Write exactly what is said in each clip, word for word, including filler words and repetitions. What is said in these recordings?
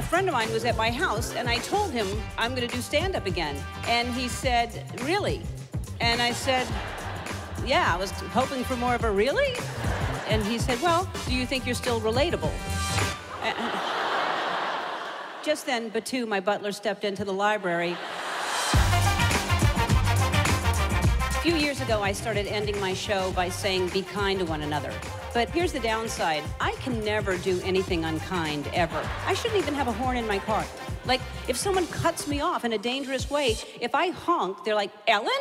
friend of mine was at my house, and I told him I'm going to do stand-up again. And he said, really? And I said, yeah, I was hoping for more of a really? And he said, well, do you think you're still relatable? Just then, Batu, my butler, stepped into the library. A few years ago, I started ending my show by saying, be kind to one another. But here's the downside. I can never do anything unkind, ever. I shouldn't even have a horn in my car. Like, if someone cuts me off in a dangerous way, if I honk, they're like, Ellen?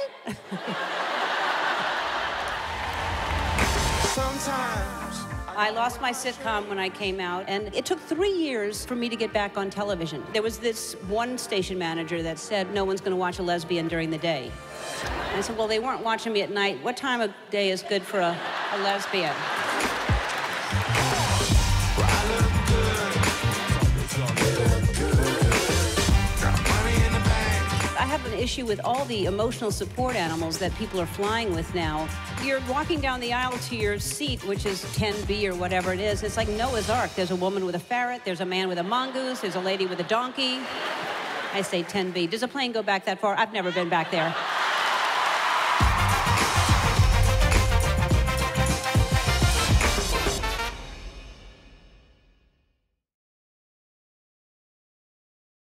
Sometimes I lost my sitcom when I came out, and it took three years for me to get back on television. There was this one station manager that said, no one's going to watch a lesbian during the day. And I said, well, they weren't watching me at night. What time of day is good for a, a lesbian? I have an issue with all the emotional support animals that people are flying with now. You're walking down the aisle to your seat, which is ten B or whatever it is. It's like Noah's Ark. There's a woman with a ferret. There's a man with a mongoose. There's a lady with a donkey. I say ten B. Does a plane go back that far? I've never been back there.